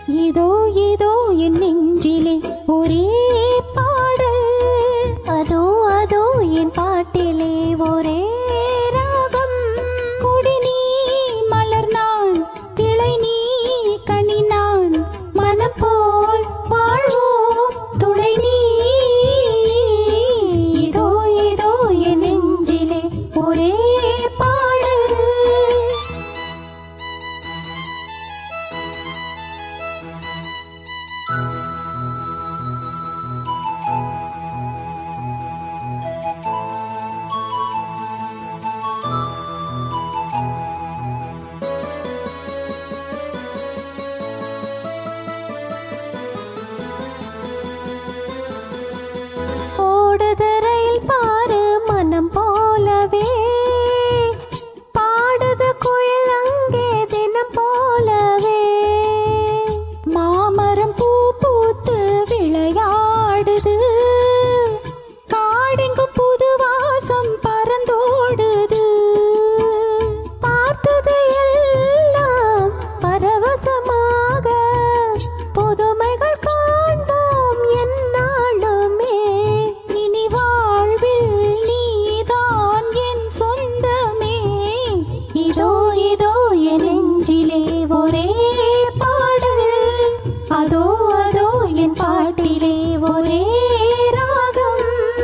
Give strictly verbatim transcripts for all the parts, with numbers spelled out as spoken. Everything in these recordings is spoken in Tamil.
இதோ இதோ என் நெஞ்சிலே ஒரே பாடல், அதோ அதோ என் பாட்டிலே ஒரே ராகம். கொடி நீ மலர் நான், கிளை நீ கனி நான், மனம் போல் வாழ்வோம் துணை நீ. இதோ இதோ என் நெஞ்சிலே ஒரே பாடல். ஓடுது ரயில் பாரு மனம் போலவே, பாடுது குயில் அங்கே தினம் போலவே. மாமரம் பூ பூத்து விளையாடுது, காடெங்கும் புது வாசம் பறந்தோடுது. பார்த்தது எல்லாம் பரவசமாக, புதுமைகள் காண்போம் எந்நாளுமே. இனி வாழ்வில் நீதான் என் சொந்தமே. இதோ இதோ என் நெஞ்சிலே ஒரே பாடல், அதோ அதோ என் பாட்டிலே ஒரே ராகம்.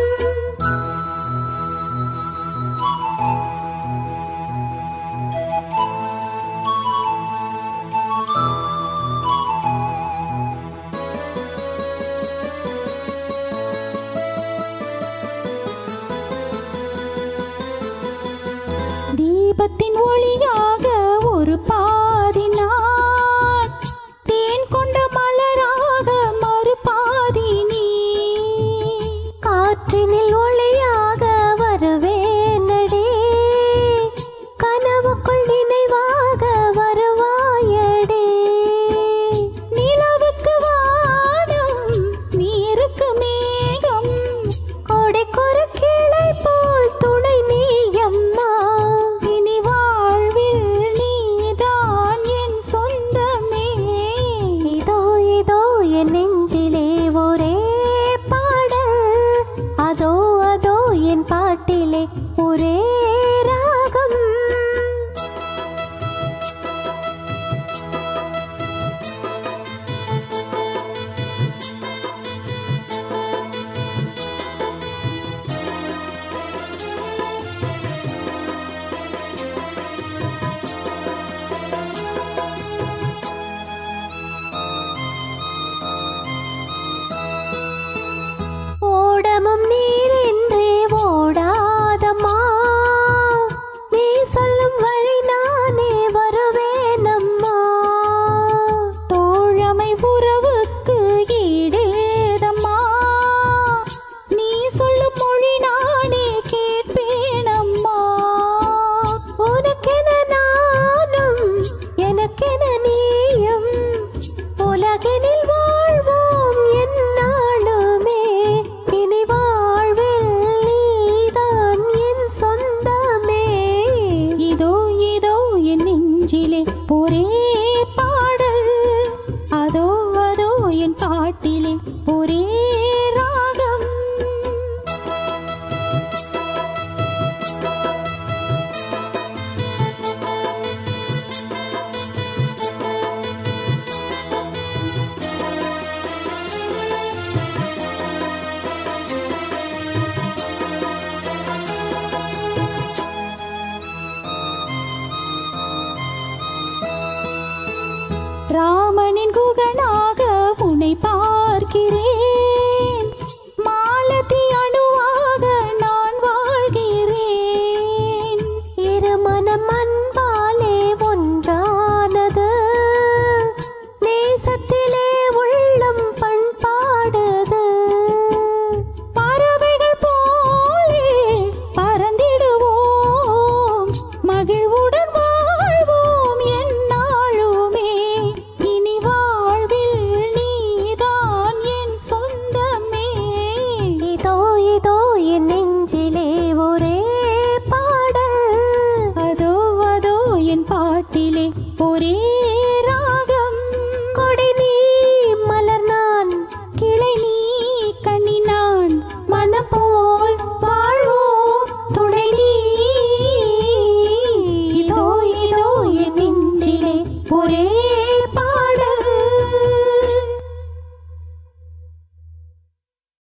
தீபத்தின் ஒளியாக ஒரு பாதி நான், தேன் கொண்ட மலராக மறுபாதி நீ. காற்றினில் ஒளியாக வருவேனடே, கனவுக்குள் நினைவாக வருவாயடே. நிலவுக்கு வானம், நீருக்கு மேகம், கொடைக்கொரு கிளை போல் துணை நீ அம்மா. இனி வாழ்வில் நீதான் என் சொந்தமே. இதோ இதோ என் நெஞ்சிலே ஒரே பாடல், அதோ அதோ என் பாட்டிலே ஒரே ராகம். ஓடமும் நீரென்றே ஓடாதம்மா, நீ சொல்லும் வழி நானே வருவேனம்மா. தோழமை உறவுக்கு ஈடேதம்மா, நீ சொல்லும் மொழி நானே கேட்பேனம்மா. உனக்கென நானும் எனக்கென நீயும், உலகினில் வாழ்வோம் எந்நாளுமே. இனி வாழ்வில் நீதான் என் சொந்தமே. இதோ இதோ என் நெஞ்சிலே ஒரே பாடல், அதோ அதோ என் பாட்டிலே ஒரே ராகம். ராமனின் குகனாக உன்னை பார்க்கிறேன், மாலதி அணுவாக நான் வாழ்கிறேன். இரு மனம் அன்பாலே ஒன்றானது, நேசத்திலே உள்ளம் பண்பாடுது. பறவைகள் போலே பறந்திடுவோம், மகிழ்வுடன் வாழ்வோம் எந்நாளுமே. இனி வாழ்வில் நீதான் என் சொந்தமே. இதோ இதோ என் நெஞ்சிலே ஒரே பாடல், அதோ அதோ என் பாட்டிலே ஒரே